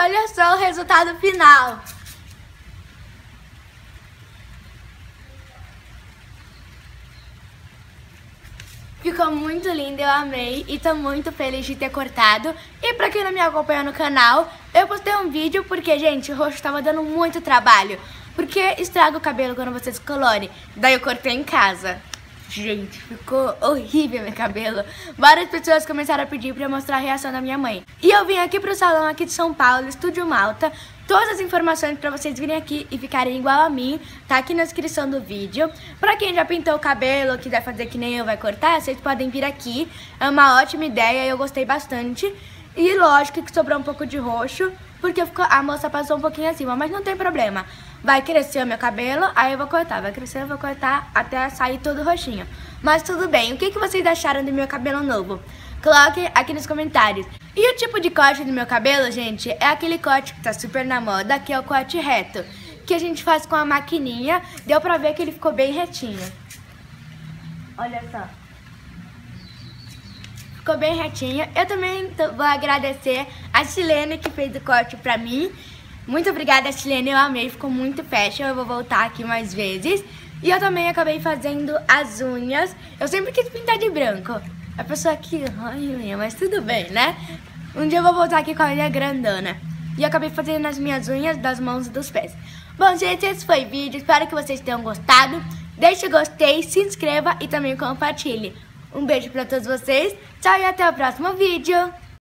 olha só o resultado final. Ficou muito lindo, eu amei e tô muito feliz de ter cortado. E pra quem não me acompanha no canal, eu postei um vídeo porque, gente, o roxo tava dando muito trabalho. Porque estraga o cabelo quando você descolore. Daí eu cortei em casa. Gente, ficou horrível meu cabelo. Várias pessoas começaram a pedir pra eu mostrar a reação da minha mãe. E eu vim aqui pro salão aqui de São Paulo, Estúdio Malta. Todas as informações pra vocês virem aqui e ficarem igual a mim, tá aqui na descrição do vídeo. Pra quem já pintou o cabelo, quiser fazer que nem eu, vai cortar, vocês podem vir aqui. É uma ótima ideia, eu gostei bastante. E lógico que sobrou um pouco de roxo, porque a moça passou um pouquinho acima, mas não tem problema. Vai crescer o meu cabelo, aí eu vou cortar. Vai crescer, eu vou cortar até sair todo roxinho. Mas tudo bem, o que vocês acharam do meu cabelo novo? Coloquem aqui nos comentários. E o tipo de corte do meu cabelo, gente, é aquele corte que tá super na moda, que é o corte reto. Que a gente faz com a maquininha. Deu pra ver que ele ficou bem retinho. Olha só. Ficou bem retinho. Eu também vou agradecer a Silene que fez o corte pra mim. Muito obrigada, Silene, eu amei, ficou muito fashion. Eu vou voltar aqui mais vezes. E eu também acabei fazendo as unhas. Eu sempre quis pintar de branco. A pessoa aqui, ai, mas tudo bem, né? Um dia eu vou voltar aqui com a unha grandona. E eu acabei fazendo as minhas unhas das mãos e dos pés. Bom, gente, esse foi o vídeo. Espero que vocês tenham gostado. Deixe o gostei, se inscreva e também compartilhe. Um beijo pra todos vocês. Tchau e até o próximo vídeo.